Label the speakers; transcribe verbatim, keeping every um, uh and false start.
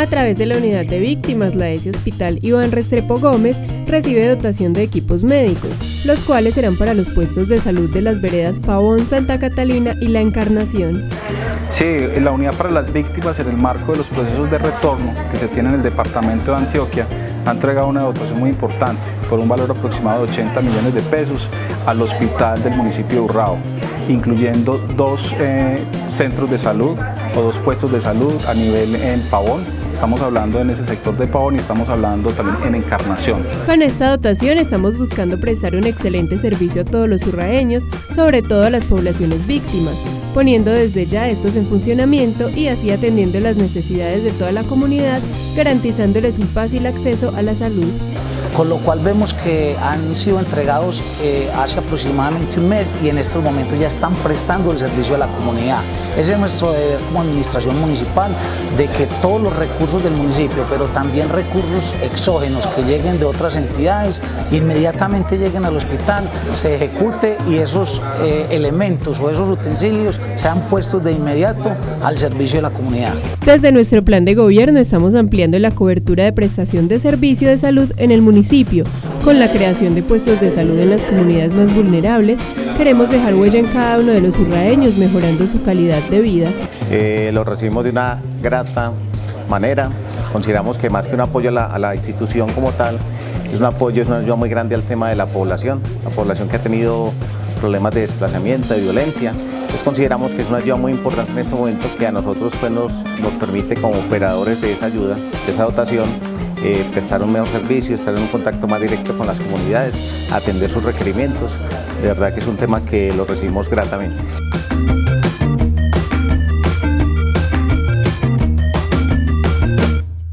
Speaker 1: A través de la unidad de víctimas, la E S I Hospital Iván Restrepo Gómez recibe dotación de equipos médicos, los cuales serán para los puestos de salud de las veredas Pavón, Santa Catalina y La Encarnación.
Speaker 2: Sí, la unidad para las víctimas, en el marco de los procesos de retorno que se tiene en el departamento de Antioquia, ha entregado una dotación muy importante por un valor aproximado de ochenta millones de pesos al hospital del municipio de Urrao, incluyendo dos eh, centros de salud o dos puestos de salud a nivel en Pavón. Estamos hablando en ese sector de Pavón y estamos hablando también en Encarnación.
Speaker 1: Con esta dotación estamos buscando prestar un excelente servicio a todos los urraeños, sobre todo a las poblaciones víctimas, poniendo desde ya estos en funcionamiento y así atendiendo las necesidades de toda la comunidad, garantizándoles un fácil acceso a la salud.
Speaker 3: Con lo cual vemos que han sido entregados eh, hace aproximadamente un mes y en estos momentos ya están prestando el servicio a la comunidad. Ese es nuestro deber como administración municipal, de que todos los recursos del municipio, pero también recursos exógenos que lleguen de otras entidades, inmediatamente lleguen al hospital, se ejecute y esos eh, elementos o esos utensilios sean puestos de inmediato al servicio de la comunidad.
Speaker 1: Desde nuestro plan de gobierno estamos ampliando la cobertura de prestación de servicio de salud en el municipio. Con la creación de puestos de salud en las comunidades más vulnerables, queremos dejar huella en cada uno de los urraeños, mejorando su calidad de vida.
Speaker 4: Eh, lo recibimos de una grata manera. Consideramos que más que un apoyo a la, a la institución como tal, es un apoyo, es una ayuda muy grande al tema de la población, la población que ha tenido problemas de desplazamiento, de violencia. Entonces consideramos que es una ayuda muy importante en este momento, que a nosotros pues, nos, nos permite como operadores de esa ayuda, de esa dotación, eh, prestar un mejor servicio, estar en un contacto más directo con las comunidades, atender sus requerimientos. De verdad que es un tema que lo recibimos gratamente.